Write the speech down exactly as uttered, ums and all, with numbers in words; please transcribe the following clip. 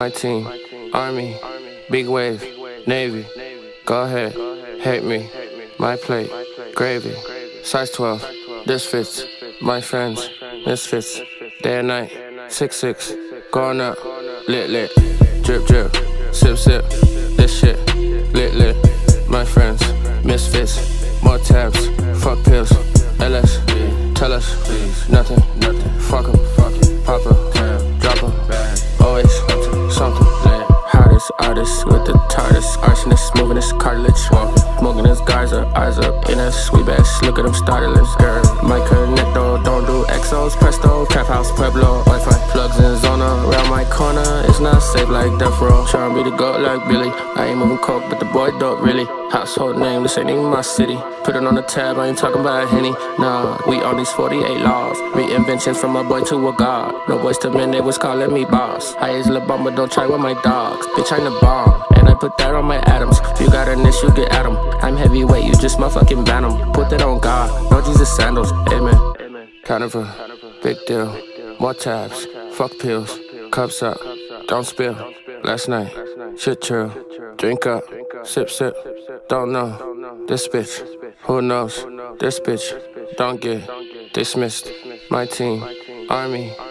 My team, Army, big wave, Navy. Go ahead, hate me. My plate, gravy. Size twelve, this fits. My friends, misfits. Day and night, six six. Going up, lit lit. Drip drip, sip sip. This shit, lit lit. My friends, misfits. More tabs, fuck pills. L S, tell us, nothing, nothing. Fuck 'em, fuck it. Pop 'em, drop 'em. Always something. Hottest artist with the tartest arsonist, moving his cartilage, smoking his Garza, eyes up in a sweet ass. Look at them startling. My connecto, don't do X Os, presto, trap house, Pueblo, Wi-Fi, plugs in zona around my corner. It's not safe like Death Row. Tryna be the goat like Billy. I ain't moving coke, but the boy dope really. Household name, this ain't even my city. Put it on the tab, I ain't talking about Henny. Nah, we on these forty-eight laws. Reinventions from a boy to a god. No boys to men, they was calling me boss. High as La Bamba, don't try with my dogs. Bitch, I'm the bomb, and I put that on my atoms. You got an issue, get at 'em. I'm heavyweight, you just motherfucking venom. Put that on God, no Jesus sandals, amen. Carnival, big deal. More tabs, fuck pills. Cups up, don't spill. Last night, shit chill. Drink up, sip sip. Don't know, this bitch. Who knows, this bitch. Don't get dismissed. My team, Army.